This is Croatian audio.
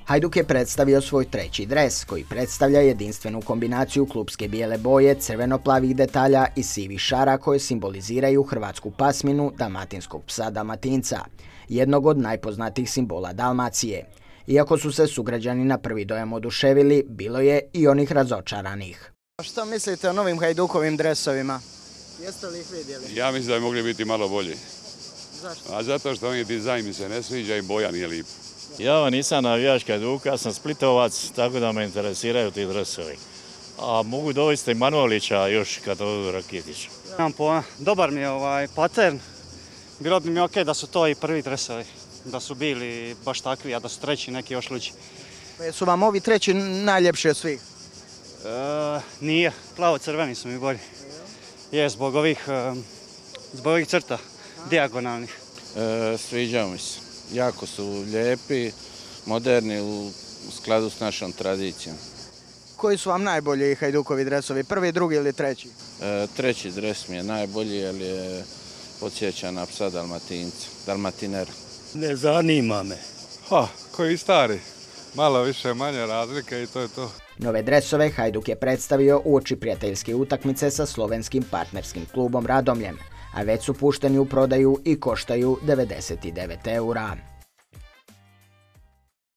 Hajduk je predstavio svoj treći dres, koji predstavlja jedinstvenu kombinaciju klupske bijele boje, crveno-plavih detalja i sivih šara koje simboliziraju hrvatsku pasminu dalmatinskog psa Dalmatinca, jednog od najpoznatijih simbola Dalmacije. Iako su se sugrađani na prvi dojam oduševili, bilo je i onih razočaranih. Što mislite o novim Hajdukovim dresovima? Jeste li ih vidjeli? Ja mislim da bi mogli biti malo bolji. Zašto? A zato što oni dizajn mi se ne sviđa i boja nije lijepa. Ja nisam navijač Hajduka, ja sam Splitovac, tako da me interesiraju ti dresovi. A mogu dovesti i Manolića još kad odu Rakitića. Nemam pojma, dobar mi je pattern. Bilo bi mi ok da su to i prvi dresovi. Da su bili baš takvi, a da su treći neki još luđi. Pa su vam ovi treći najljepši od svih? Nije, plavo-crveni su mi bolji. Je, zbog ovih crta, dijagonalnih. Sviđa mi se. Jako su lijepi, moderni u skladu s našom tradicijom. Koji su vam najbolji Hajdukovi dresovi? Prvi, drugi ili treći? Treći dres mi je najbolji jer je podsjeća na psa Dalmatinca, Dalmatinera. Ne zanima me. Koji stari. Malo više manje razlike i to je to. Nove dresove Hajduk je predstavio uoči prijateljske utakmice sa slovenskim partnerskim klubom Radomljem, a već su pušteni u prodaju i koštaju 99 eura.